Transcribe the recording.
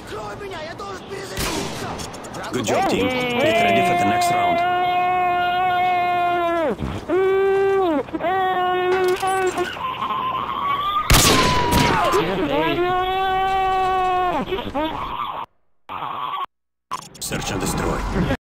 Good job, team. Get ready for the next round. Search and destroy.